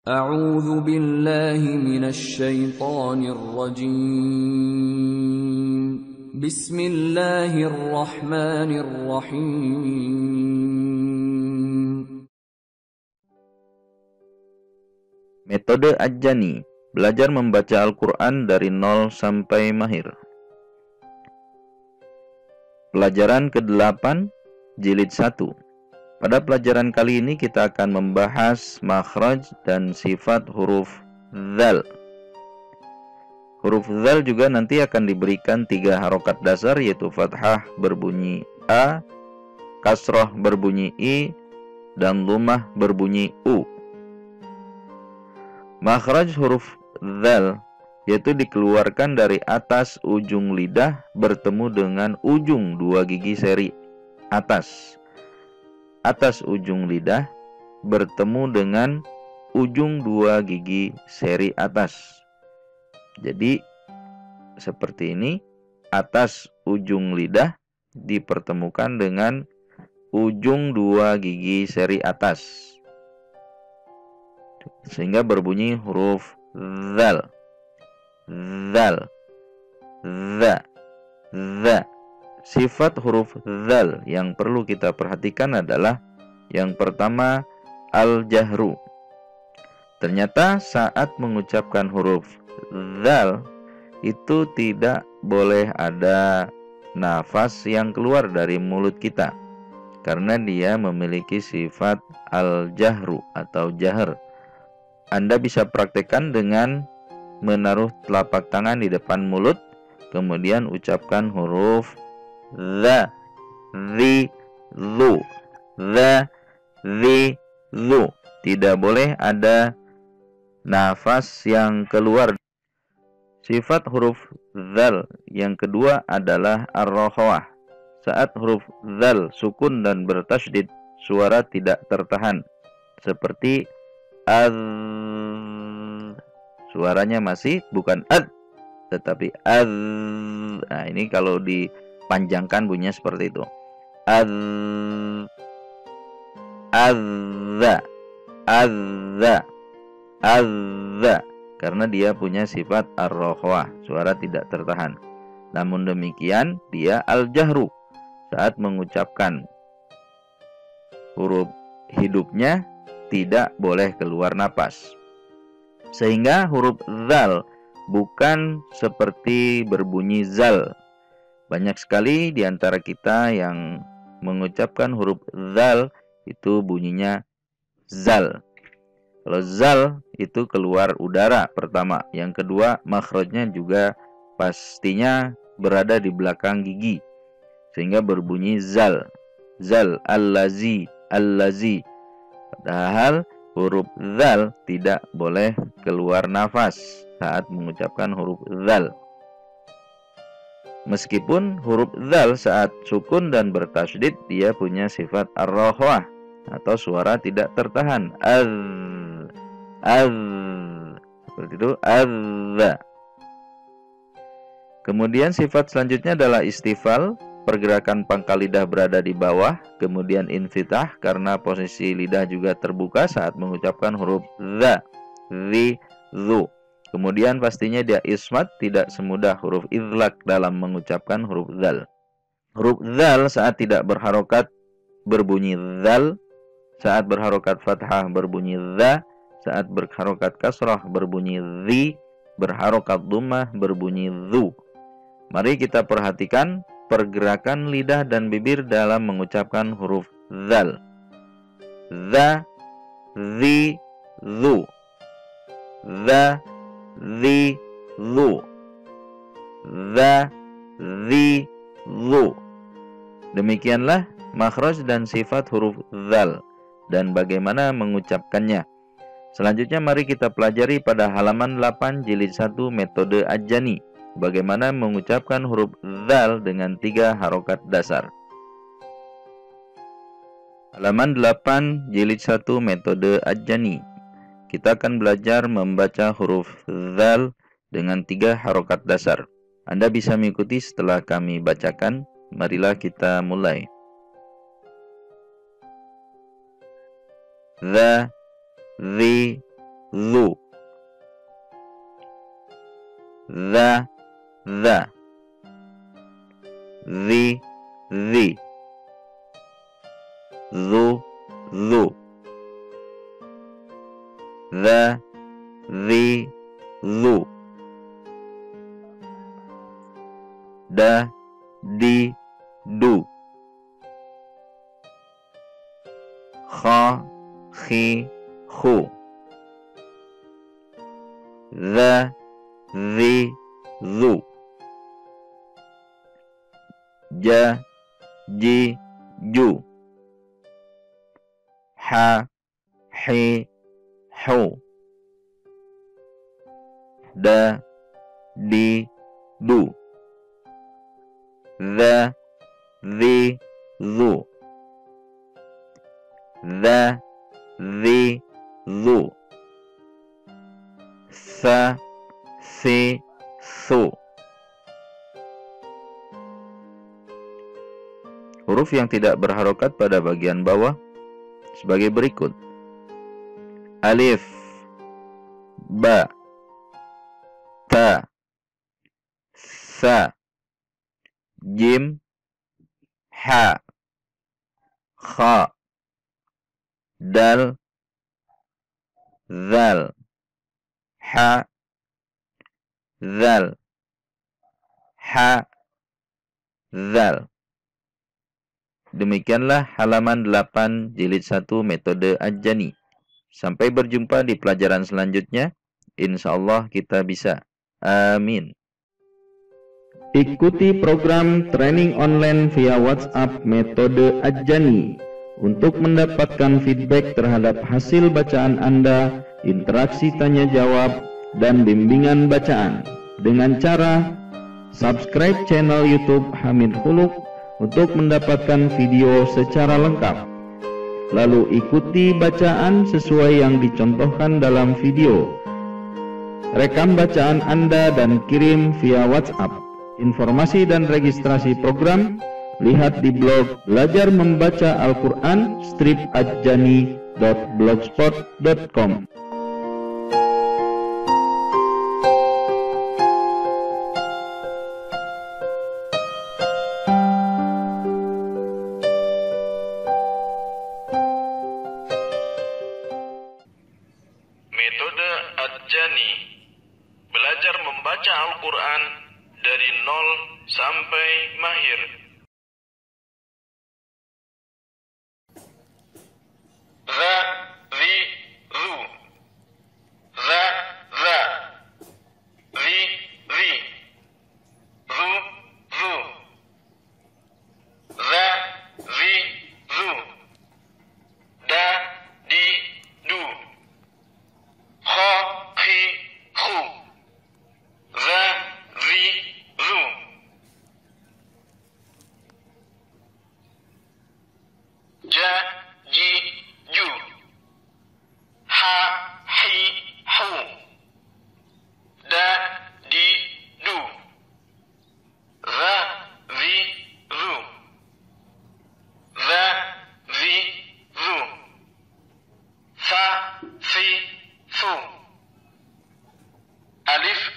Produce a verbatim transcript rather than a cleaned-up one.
A'udzu billahi minasy syaithanir rajim. Bismillahirrahmanirrahim. Metode Ajani, belajar membaca Al-Quran dari nol sampai mahir. Pelajaran kedelapan, jilid satu. Pada pelajaran kali ini kita akan membahas makhraj dan sifat huruf dzal. Huruf dzal juga nanti akan diberikan tiga harokat dasar, yaitu fathah berbunyi A, kasroh berbunyi I, dan lumah berbunyi U. Makhraj huruf dzal yaitu dikeluarkan dari atas ujung lidah bertemu dengan ujung dua gigi seri atas. Atas ujung lidah bertemu dengan ujung dua gigi seri atas. Jadi seperti ini, atas ujung lidah dipertemukan dengan ujung dua gigi seri atas, sehingga berbunyi huruf dzal. Dzal, dza, dza. Sifat huruf dzal yang perlu kita perhatikan adalah yang pertama, al-jahru. Ternyata saat mengucapkan huruf dzal itu tidak boleh ada nafas yang keluar dari mulut kita, karena dia memiliki sifat al-jahru atau jahr. Anda bisa praktekkan dengan menaruh telapak tangan di depan mulut, kemudian ucapkan huruf dza, zi, zu, dza, zi, zu. Tidak boleh ada nafas yang keluar. Sifat huruf dzal yang kedua adalah ar-rokhawah. Saat huruf dzal sukun dan bertasydid, suara tidak tertahan, seperti az. Suaranya masih bukan ad, tetapi az. Nah, ini kalau dipanjangkan bunyinya seperti itu. Az, azza, azza, azza. Karena dia punya sifat ar-rokhawah, suara tidak tertahan. Namun demikian, dia al-jahru. Saat mengucapkan huruf hidupnya tidak boleh keluar napas. Sehingga huruf dzal bukan seperti berbunyi zal. Banyak sekali di antara kita yang mengucapkan huruf dzal itu bunyinya zal. Kalau zal itu keluar udara pertama. Yang kedua, makhrajnya juga pastinya berada di belakang gigi, sehingga berbunyi zal. Zal, allazi, allazi. Padahal huruf dzal tidak boleh keluar nafas saat mengucapkan huruf dzal. Meskipun huruf dzal saat sukun dan bertasydid dia punya sifat ar-rokhawah atau suara tidak tertahan. Az, az. Seperti itu, azza. Kemudian sifat selanjutnya adalah istifal. Pergerakan pangkal lidah berada di bawah, kemudian infitah karena posisi lidah juga terbuka saat mengucapkan huruf dza, zi, zu. Kemudian pastinya dia ismat, tidak semudah huruf idlak dalam mengucapkan huruf dzal. Huruf dzal saat tidak berharokat berbunyi dzal, saat berharokat fathah berbunyi dza, saat berharokat kasrah berbunyi zi, berharokat dhammah berbunyi zu. Mari kita perhatikan pergerakan lidah dan bibir dalam mengucapkan huruf dzal. Dza, zi, zu. Dza, zi, zu. Dza, zi, zu. Demikianlah makhraj dan sifat huruf dzal dan bagaimana mengucapkannya. Selanjutnya mari kita pelajari pada halaman delapan jilid satu metode Ajani. Bagaimana mengucapkan huruf dzal dengan tiga harokat dasar. Halaman delapan jilid satu metode Ajani. Kita akan belajar membaca huruf dzal dengan tiga harokat dasar. Anda bisa mengikuti setelah kami bacakan. Marilah kita mulai. Dza, zi, zu. Za, za. Zi, zi. Zu, zu. Za, zi, zu. Da, di, du. Kha, khi, khu. Za, zi, zu. Ja, ji, ju. Ha, hi, hu. Da, di, du. Za, zi, zu. Za, zi, zu. Sa, si, su. Huruf yang tidak berharokat pada bagian bawah sebagai berikut: alif, ba, ta, sa, jim, ha, kha, dal, zal, ha, zal, ha, zal. Demikianlah halaman delapan jilid satu metode Ajani. Sampai berjumpa di pelajaran selanjutnya. Insyaallah kita bisa. Amin. Ikuti program training online via WhatsApp metode Ajani untuk mendapatkan feedback terhadap hasil bacaan Anda, interaksi tanya jawab, dan bimbingan bacaan dengan cara subscribe channel YouTube Hamid Khuluq untuk mendapatkan video secara lengkap. Lalu ikuti bacaan sesuai yang dicontohkan dalam video. Rekam bacaan Anda dan kirim via WhatsApp. Informasi dan registrasi program lihat di blog belajar membaca Al-Quran strip ajani dot blogspot dot com. Metode Ajani, belajar membaca Al-Quran dari nol sampai mahir. Za, zi, zu. Za, za. Zi, zi. Zu, zu. Za, zi, zu. Da, di, du. Kha, khi, khu. Za, zi, zu. Ja, ji, ju. Ha, hi, hu. Da, di, du. Za, zi, zu. Za, zi, zu. Sa, si, su. Alif,